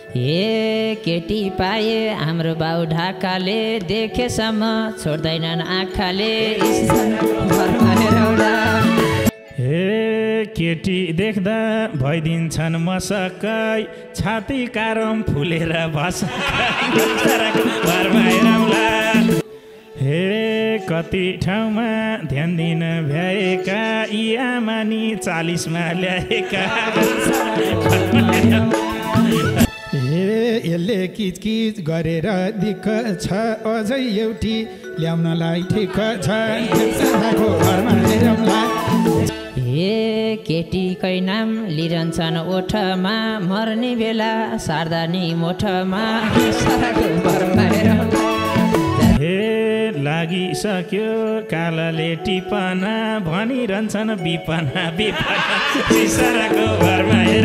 हे केटी पाए हाम्रो बाउ ढाकाले देखेसम्म छोड्दैनन् आँखाले हे केटी देख्दा भइदिन्छन् मसकै छाती कारम फुलेर हे कति ठाउँमा ध्यान दिन भ्याएका यी आमानी 40 मा ल्याएका यसले किचकिच गरेर दिक्क छ अझै एउटी ल्याउनलाई ठिक छ हे केटीकै नाम लिरन्छन् ओठमा मर्ने बेला सार्दानी मोठमा हे लागिसक्यो कालाले टिपना भनिरहन्छन् बिपना बिपनाको घरमा हेर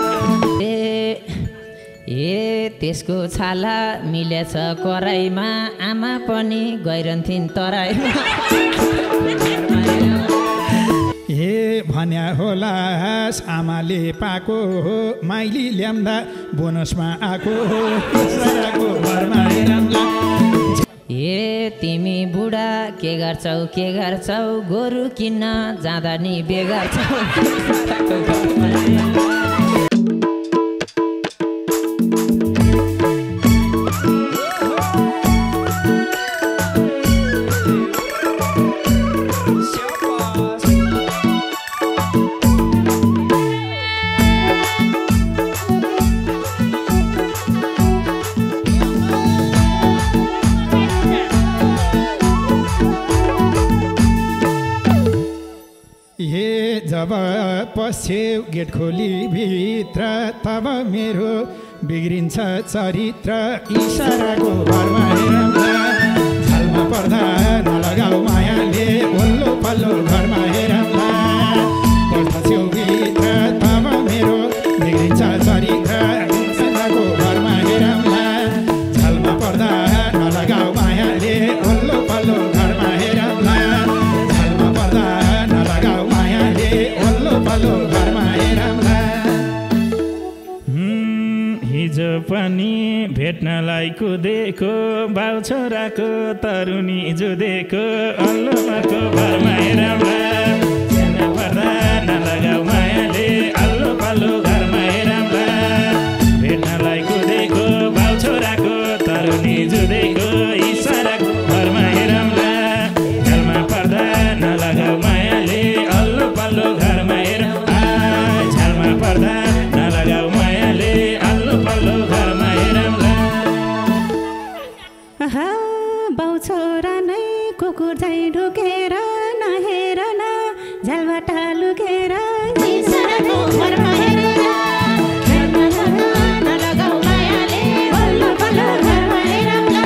ए त्यसको छाला मिलेछ कराईमा आमा पनि गइरहन्थिन् तराईमा हे भन्या होला आमाले पाको हो माइली ल्याउँदा बोनसमा आएको हो ए तिमी बुढा के गर्छौ गोरु किन्न जाँदा नि बेगार्छौ जब पस्यौ गेट खोली भित्र तब मेरो बिग्रिन्छ चरित्र इसाराको भरमा हेरौँला झलमा पर्दा नलगाऊ मायाले ओल्लो पल्लो घरमा हेरौँला पर्छौ भित्र तब मेरो बिग्रिन्छ चरित्र इसाराको भरमा हेरौँला झलमा पर्दा नलगाऊ मायाले ओल्लो पल्लो घरमा हेरौँला झलमा पर्दा नलगाऊ पल्लो घरमा हेरौँला हिजो पनि भेट्नलाई कुदेको बाउ छोराको तरुनी जुदेको अल्लोमाको घरमा हेरौँला हेर्न पर्दा नलगाऊ मायाले अल्लो पल्लो घरमा हेरौँला भेट्नलाई कुदेको बाउ छोराको तरुनी जुदेको इसाराको घरमा हेरौँला घरमा पर्दा नलगाऊ मायाले अल्लो पल्लो घरमा पर्दा नलगाऊ मायाले अल्लो पल्लो घरमा हेरौँला बाउ छोरा नै कुकुर झैँ ढुकेर नहेर न झ्यालबाट लुकेर इसाराको घरमा हेरौँला नलगाऊ मायाले अल्लो पल्लो घरमा हेरौँला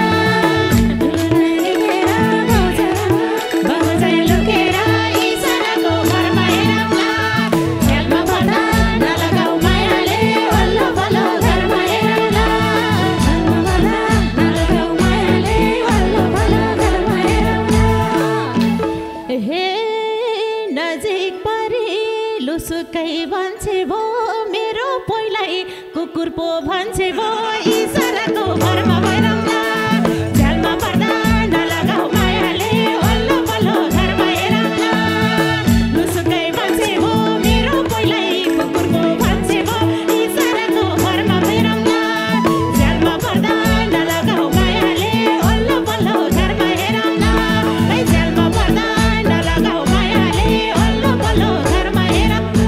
बाउ झैँ लुकेर इसाराको घरमा हेरौँला झ्यालमा पर्दा नलगाऊ मायाले अल्लो पल्लो घरमा हेरौँला नलगाऊ मायाले अल्लो पल्लो घरमा हेरौँला हे नजिक परि लुसुकै भन्छे भो मेरो पोइलाई कुकुर पो भन्छे भो इसाराको घरमा हेरौँला झ्यालमा पर्दा नलगाऊ मायाले अल्लो पल्लो घरमा हेरौँला लुसुकै भन्छे भो मेरो पोइलाई कुकुर पो भन्छे भो इसाराको घरमा हेरौँला झ्यालमा पर्दा नलगाऊ मायाले अल्लो पल्लो घरमा हेरौँला झ्यालमा पर्दा नलगाऊ मायाले अल्लो पल्लो घरमा हेरौँला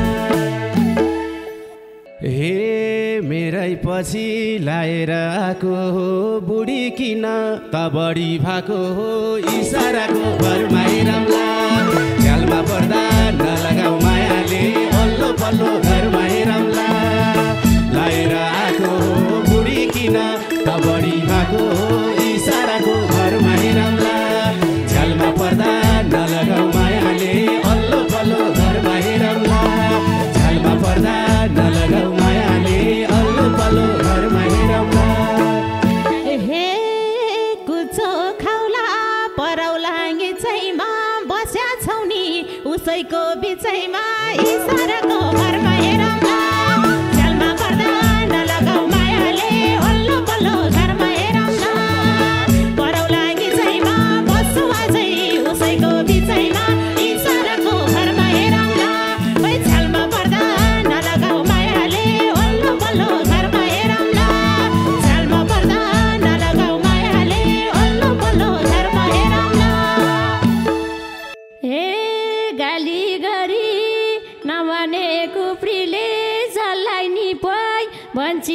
हे मेरै पछि लाएर आएको हो बुढी किन त बढी भएको हो इसाराको घरमा हेरौँला झ्यालमा पर्दा नलगाऊ मायाले अल्लो पल्लो घरमा हेरौँला लाएर आएको हो बुढी किन त बढी भएको हो इसाराको घरमा हेरौँला झ्यालमा पर्दा नलगाऊ मायाले अल्लो पल्लो घरमा हेरौँला झ्यालमा पर्दा नलगाऊ मायाले अल्लो पल्लो घरमा हेरौँला हे कुचो खाउला परौला गिचैमा बस्या छौ नि उसैको बिचैमा इसाराको घरमा हेरौँला झ्यालमा पर्दा नलगाऊ मायाले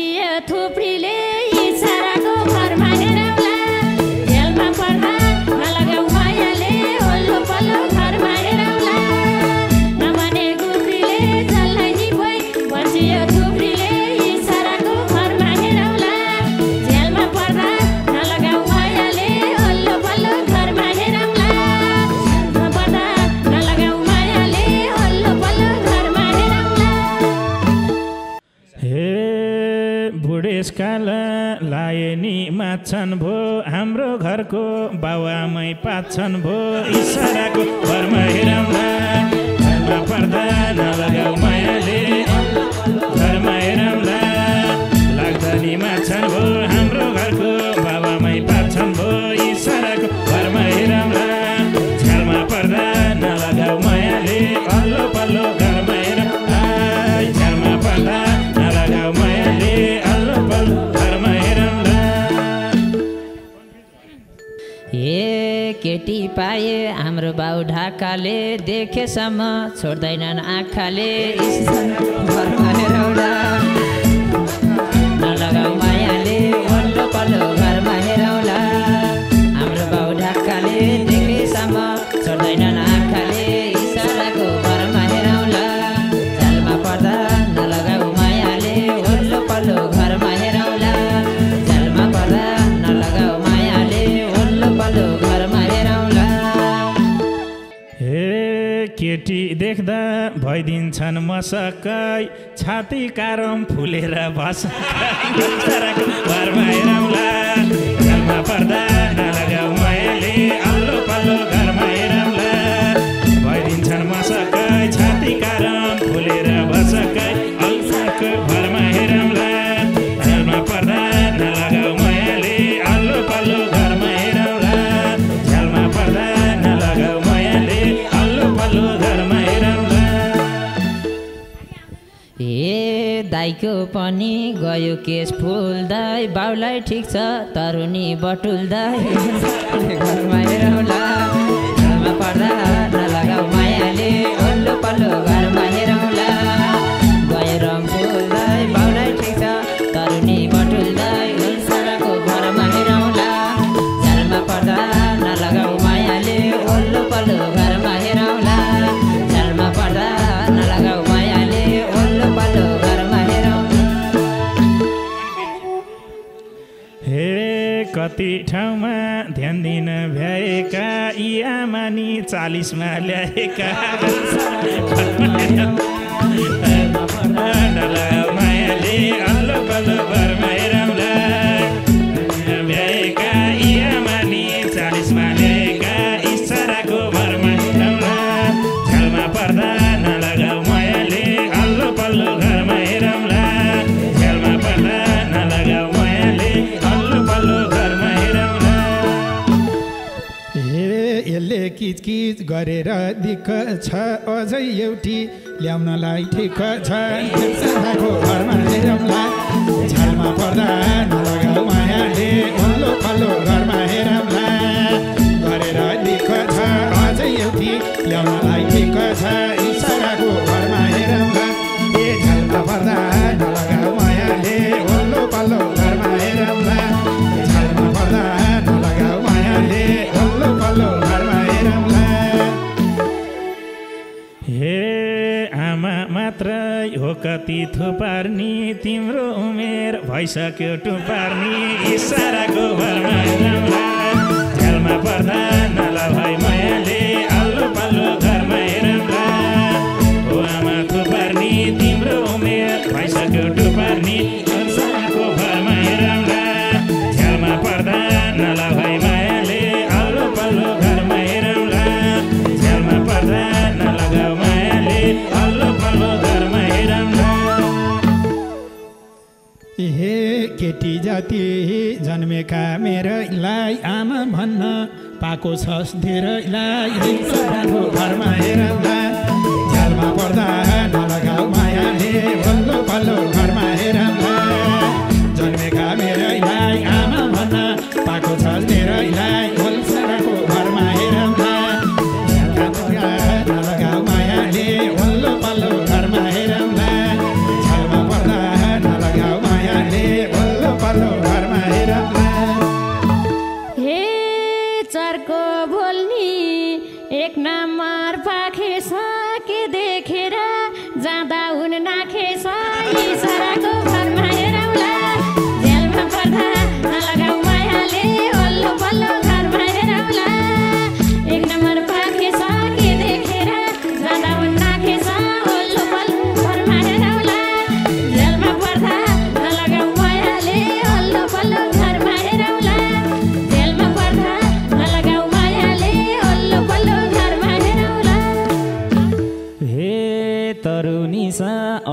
भन्छियो थुप्रीले इसाराको घरमा हेरौँला जेलमा पर्दा नलगाऊ मायाले वल्लो पल्लो घरमा हेरौँला नमाने गुफ्रीले जसलाई नि भई भन्छियो थुप्रीले इसाराको घरमा हेरौँला जेलमा पर्दा नलगाऊ मायाले वल्लो पल्लो घरमा हेरौँला पर्दा नलगाऊ मायाले वल्लो पल्लो घरमा हेरौँला हे बुढेसकाल लाए नि माछन् भो हाम्रो घरको बाउआमै पाछन् भो इसाराको घरमा हेरौँला घरमा पर्दा नलगाऊ मायाले घरमा हेरौँला लाग्दा नि माछन् भो हाम्रो घरको बाउआमै पाछन् भो इसाराको घरमा हेरौँला झ्यालमा पर्दा नलगाऊ मायाले अल्लो पल्लो घरमा हेरौँला झ्यालमा पर्दा नलगाऊ मायाले अल्लो पल्लो घरमा हेरौँला ए केटी पाए हाम्रो बाउ ढाकाले देखेसम्म छोड्दैनन् आँखाले घरमा हेरौँला नलगाऊ मायाले वल्लो पल्लो घरमा हेरौँला हाम्रो बाउ ढाकाले देखेसम्म छोड्दैनन् आँखाले इसाराको घरमा हेरौँला झ्यालमा पर्दा नलगाऊ मायाले वल्लो पल्लो घरमा हेरौँला झ्यालमा पर्दा नलगाऊ मायाले वल्लो पल्लो घरमा हेरौँला हे केटी देख्दा भइदिन्छन् मसकै छाती कारम फुलेर बसकै घरमा हेरौँला झ्यालमा पर्दा नलगाऊ मायाले अल्लो पल्लो घरमा हेरौँला भइदिन्छन् मसकै छाती कारम फुलेर बसकै अल्लोको घरमा हेरौँला झ्यालमा पर्दा नलगाऊ मायाले अल्लो पल्लो घरमा हेरौँला झ्यालमा पर्दा नलगाऊ मायाले अल्लो पल्लो घरमा हेरौँला ए दाइको पनि गयो केस फुल्दै बाउलाई ठिक छ तरुनी बटुल्दै घरमा हेरौँला घरमा पर्दा नलगाऊ मायाले वल्लो पल्लो घरमा हेरौँला गयो रङ फुल्दै बाउलाई ठिक छ तरुनी बटुल्दै उल्साराको घरमा हेरौँला झ्यालमा पर्दा नलगाऊ मायाले वल्लो पल्लो घरमा हेरौँला झ्यालमा पर्दा नलगाऊ मायाले वल्लो पल्लो घरमा हेरौँला हे कति ठाउँमा ध्यान दिन भ्याएका यी आमानी 40मा ल्याएका नलगाऊ मायाले अल्लो पल्लो घरमा हेरौँला भ्याएका यी आमानी 40मा ल्याएका इसाराको घरमा हेरौँला झ्यालमा पर्दा नलगाऊ मायाले अल्लो पल्लो घरमा हेरौँला झ्यालमा पर्दा नलगाऊ मायाले अल्लो पल्लो घरमा हेरौँला यसले किचकिच गरेर दिक्क छ अझै एउटी ल्याउनलाई ठिक छ इसाराको घरमा हेरौँला झ्यालमा पर्दा नलगाऊ मायाले वल्लो पल्लो घरमा हेरौँला गरेर दिक्क छ अझै एउटी ल्याउनलाई ठिक छ इसाराको घरमा हेरौँला ए झ्यालमा पर्दा नलगाऊ मायाले वल्लो पल्लो घरमा हेरौँला झ्यालमा पर्दा नलगाऊ मायाले वल्लो पल्लो घरमा हेरौँला हे आमा मात्रै हो कति थुपार्नी तिम्रो उमेर भइसक्यो टुपार्नी इसाराको घरमा हेरौँला झ्यालमा पर्दा नलगाऊ मायाले अल्लो पल्लो घरमा हेरौँला हो आमा थुपार्नी तिम्रो उमेर भइसक्यो टुपार्नी इसाराको घरमा हेरौँला झ्यालमा पर्दा नलगाऊ मायाले अल्लो पल्लो घरमा हेरौँला झ्यालमा पर्दा नलगाऊ मायाले अल्लो पल्लो घरमा हेरौँला हे केटी जाति जन्मेका मेरैलाई आमा भन्न पाएको छस् धेरैलाई इसाराको घरमा हेरौँला झ्यालमा पर्दा नलगाऊ मायाले वल्लो पल्लो घरमा हेरौँला जन्मेका मेरैलाई आमा भन्न पाएको छस् धेरैलाई इसाराको घरमा हेरौँला नलगाऊ मायाले वल्लो पल्लो घरमा हेरौँला झ्यालमा पर्दा नलगाऊ मायाले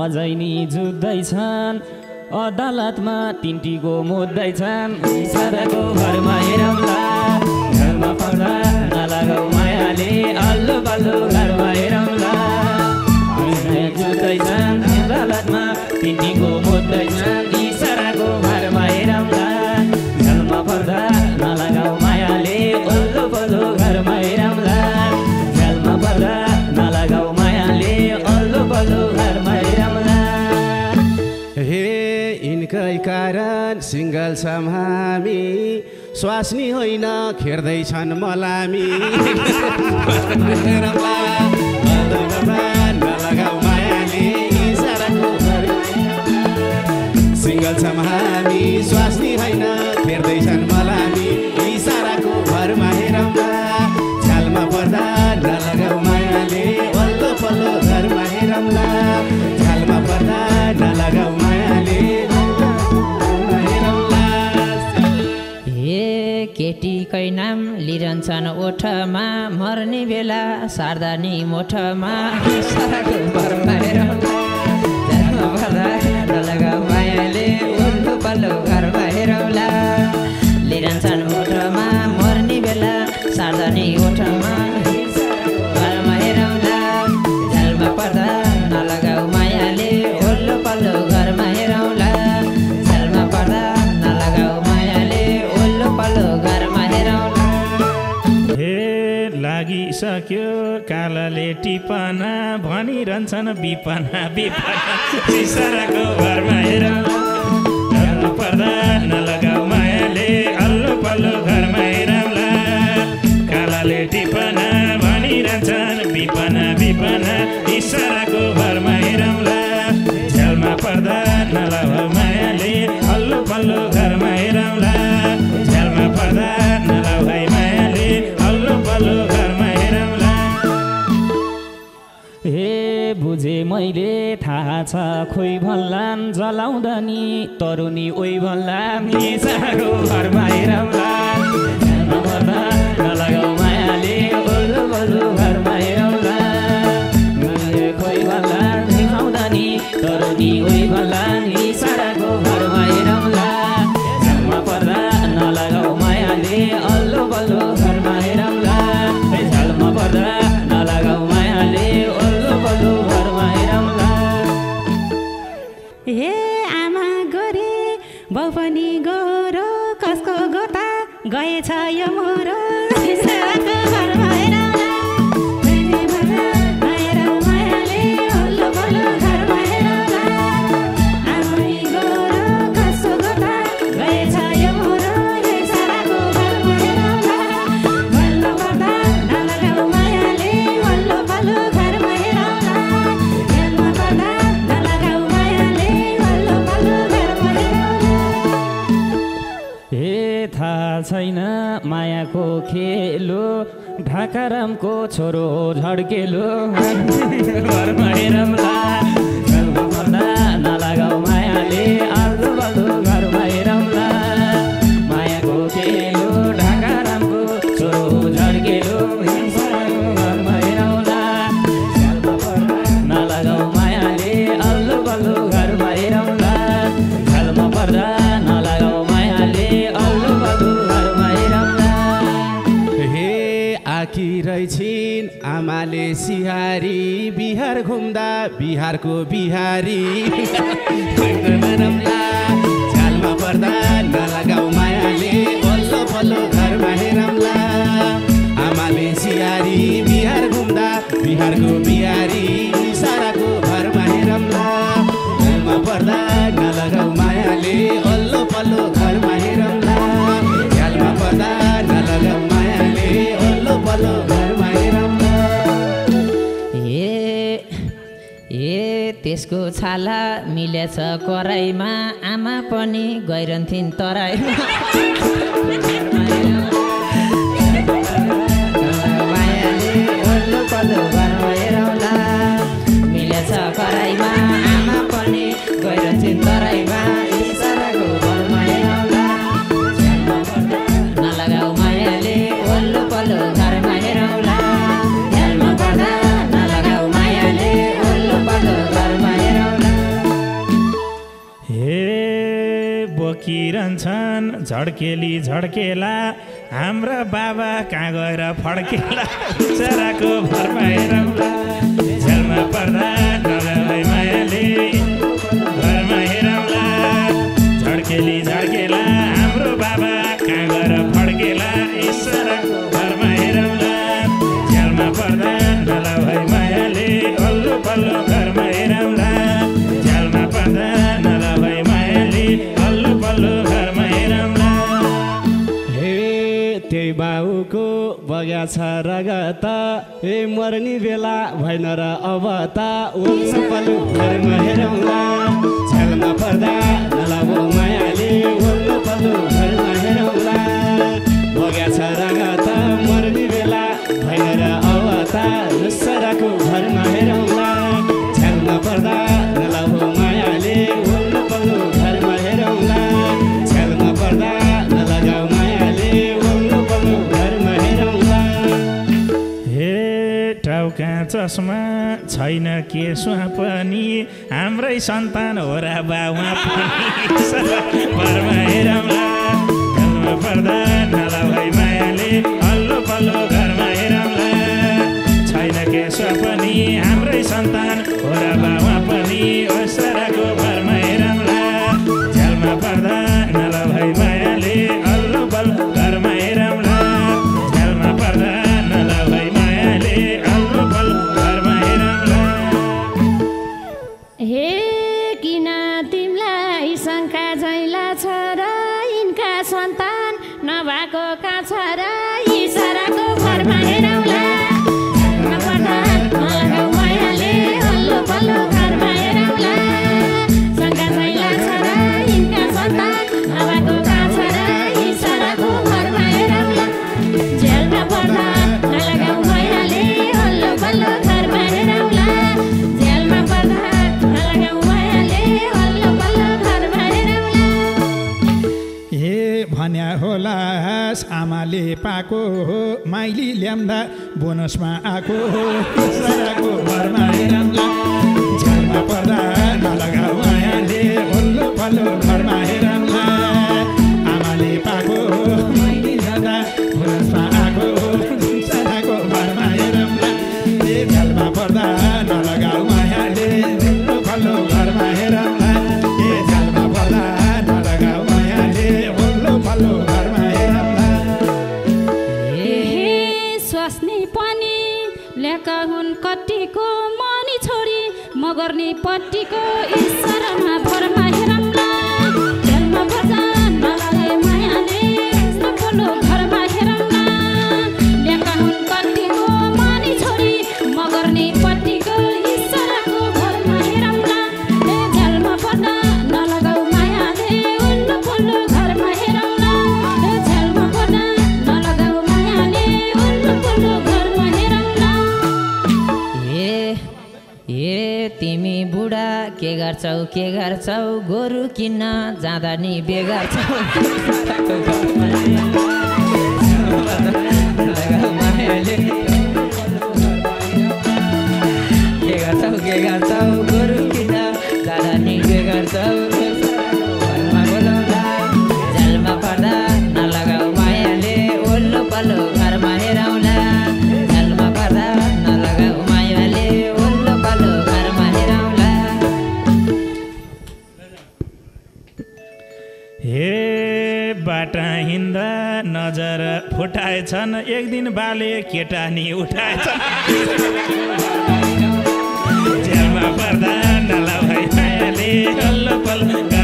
अझै नि जुत्दैछन् अदालतमा तिनटीको मोद्दैछन् इसाराको घरमा हेरौँला घरमा पर्दा नलगाऊ मायाले अल्लो पल्लो घरमा हेरौँला जुत्दैछन् अदालतमा तिनटीको मोद्दैछन् इसाराको घरमा हेरौँला घरमा पर्दा नलगाऊ मायाले अल्लो पल्लो घरमा हेरौँला घरमा पर्दा नलगाऊ मायाले अल्लो पल्लो घरमा हेरौँला हे यिनकै कारण सिङ्गल छौँ हामी स्वास्नी होइन खेर्दैछन् मलामी नलगाऊ मायाले इसाराको घरमा सिङ्गल छौँ हामी स्वास्नी होइन खेर्दैछन् मलामी इसाराको घरमा हेरौँला झ्यालमा पर्दा नलगाऊ मायाले अल्लो पल्लो घरमा हेरौँला झ्यालमा पर्दा नलगाऊ मायाले केटीकै नाम लिरन्छन् ओठमा मर्ने बेला सार्दानी मोठमा इसाराको घरमा हेरौँला झ्यालमा पर्दा नलगाऊ मायाले अल्लो पल्लो घरमा हेरौँला लिरन्छन् ओठमा मर्ने बेला सार्दानी ओठमा घरमा हेरौँला झ्यालमा पर्दा नलगाऊ मायाले अल्लो पल्लो घरमा हेरौँला झ्यालमा पर्दा नलगाऊ मायाले अल्लो पल्लो घरमा हेरौँला हे लागिसक्यो कालाले टिपना भनिरहन्छन् बिपना बिपना इसाराको घरमा हेरौँला घरमा पर्दा नलगाऊ मायाले अल्लो पल्लो घरमा हेरौँला कालाले टिपना भनिरहन्छन् बिपना बिपना इसाराको घरमा हेरौँला झ्यालमा पर्दा नलगाऊ मायाले अल्लो पल्लो घरमा हेरौँला झ्यालमा पर्दा नलगाऊ मायाले अल्लो पल्लो घरमा हेरौँला हे बुझे मैले थाहा छ खोइ भन्लान् जलाउँदा नि तरुनी ओइ भन्लान् इसाराको घरमा हेरौँला झ्यालमा पर्दा नलगाऊ मायाले अल्लो पल्लो घरमा हेरौँला खोइ भन्लान् देखाउँदा नि तरुनी ओइ भन्लान् इसाराको घरमा हेरौँला झ्यालमा पर्दा नलगाऊ मायाले अल्लो पल्लो घरमा हेरौँला झ्यालमा पर्दा नलगाऊ मायाले अल्लो पल्लो घरमा हेरौँला हे आमा गोरी बाउ पनि गोरो कसको गोता गएछ यो मोरो इसाराको घरमा हेरौँला बहिनी भएर हेरौँ मायाले अल्लो पल्लो घरमा हेरौँला आमै गोरो कसको गोता गएछ यो मोरो इसाराको घरमा हेरौँला भल्लो पर्दा नलगाऊ मायाले अल्लो पल्लो घरमा हेरौँला झ्यालमा पर्दा नलगाऊ मायाले अल्लो पल्लो घरमा हेरौँला हे थाहा छैन मायाको खेलो ढाकारामको छोरो झड्केलो घरमा हेरौँला घरमा पर्दा नलगाऊ मायाले अल्लो पल्लो घरमा हेरौँला मायाको खेलो ढाकारामको छोरो झड्केलो घरमा हेरौँला झ्यालमा पर्दा नलगाऊ मायाले अल्लो पल्लो घरमा हेरौँला झ्यालमा पर्दा नलगाऊ मायाले अल्लो पल्लो घरमा हेरौँला हे आकी रहेछिन् आमाले सिहारी बिहार घुम्दा बिहारको बिहारी हेरौँला झ्यालमा पर्दा नलगाऊ मायाले अल्लो पल्लो घरमा हेरौँला आमाले सिहारी बिहार घुम्दा बिहारको बिहारी इसाराको घरमा हेरौँला झ्यालमा पर्दा नलगाऊ मायाले अल्लो पल्लो घरमा हेरौँला झ्यालमा पर्दा नलगाऊ मायाले अल्लो पल्लो घरमा हेरौँला ए त्यसको छाला मिलेछ कराईमा आमा पनि गइरहन्थिन् तराईमा मायाले अल्लो पल्लो घरमा हेरौँला मिलेछ कराईमा आमा पनि गइरहन्थिन् तराईमा इसाराको घरमा हेरौँला झ्यालमा पर्दा नलगाऊ मायाले अल्लो पल्लो घरमा हेरौँला झ्यालमा पर्दा नलगाऊ मायाले अल्लो पल्लो घरमा हेरौँला पोखिरहन्छन् झड्केली झड्केला हाम्रा बाबा कहाँ गएर फड्केला इसाराको भरमा हेरौँला झ्यालमा पर्दा नगलाई मायाले घरमा हेरौँला झड्केली झड्केला हाम्रो बाबा कहाँ गएर फड्केला इसाराको घरमा हेरौँला झ्यालमा पर्दा नगलाई मायाले अल्लो पल्लो घरमा हेरौँला झ्यालमा पर्दा नगलाई मायाले अल्लो पल्लो घरमा हेरौँला त्यही बाउको बगैँचा रगता हे मर्ने बेला भएन र अब त उल्लो पल्लो घरमा हेरौँला झ्यालमा पर्दा नलाबो मायाले उल्लो पल्लो घरमा हेरौँला बगैँचा रगता मर्ने बेला भएन र अब त इसाराको घरमा हेरौँला झ्यालमा पर्दा नलाबो मायाले उल्लो पल्लो घरमा हेरौँला झ्यालमा पर्दा नलगाऊ मायाले उल्लो पल्लो घरमा हेरौँला टाउका चस्मा छैन केसमा पनि हाम्रै सन्तान हो र बाउमा पनि घरमा हेरौँला घरमा पर्दा नलाई मायाले अल्लो पल्लो घरमा हेरौँला छैन केसमा पनि हाम्रै सन्तान हो र बाउमा पनि इसाराको घरमा हेरौँला झ्यालमा पर्दा नलाई मायाले अल्लो पल्लो घरमा हेरौँला झ्यालमा पर्दा नलाई मायाले अल्लो पल्लो घरमा हेरौँला हे किन तिमीलाई शङ्का झैला छ र यिनका सन्तान नभएको कहाँ छ र इसाराको घरमा हेरौँला नपर्दा नलगाऊ मायाले अल्लो पल्लो घरमा हेरौँला शङ्का झैला छ र यिनका सन्तान नभएको कहाँ छ र इसाराको घरमा हेरौँला झ्यालमा पर्दा नलगाऊ मायाले अल्लो पल्लो घरमा हेरौँला झ्यालमा पर्दा नलगाऊ मायाले अल्लो पल्लो घरमा हेरौँला हे भन्या होला आमाले पाएको हो माइली ल्याउँदा बोनसमा आएको हो इसाराको घरमा हेरौँला झ्यालमा पर्दा नलगाऊ मायाले वल्लो पल्लो घरमा हेरौँला आमाले पाएको हो माइली ल्याउँदा बोनसमा आएको हो इसाराको घरमा हेरौँला झ्यालमा पर्दा नलगाऊ मायाले वल्लो पल्लो घरमा हेरौँला झ्यालमा पर्दा नलगाऊ मायाले वल्लो पल्लो घरमा हेरौँला स्वास्नी पनि ल्याका हुन् कट्टीको मनी छोरी मगर्नी पट्टीको इसारामा भरमा हेरौँला झ्यालमा पर्दा नलगाए मायाले पल्लो घरमा हेरौँला ल्याका हुन् कट्टीको मनी छोरी मगर्नी पट्टीको इसाराको घरमा हेरौँला झ्यालमा पर्दा नलगाऊ मायाले उल्लो पल्लो घरमा हेरौँला झ्यालमा पर्दा नलगाऊ मायाले उल्लो पल्लो घरमा हेरौँला ए तिमी बुढा के गर्छौ गोरु किन्न जाँदा नि बेगार्छौ के गर्छौ गोरु किन्न जाँदा नि बेगार्छौ घरमा बोलाउँदा झ्यालमा पर्दा नलगाऊ मायाले ओल्लो पल्लो घरमा हेरौँला झ्यालमा पर्दा नलगाऊ मायाले ओल्लो पल्लो घरमा हेरौँला हे बाटा हिँड्दा नजर फुटाएछन् एक दिन बाले केटा नि उठाएछन् झ्यालमा पर्दा नलगाई मायाले अल्लो पल्लो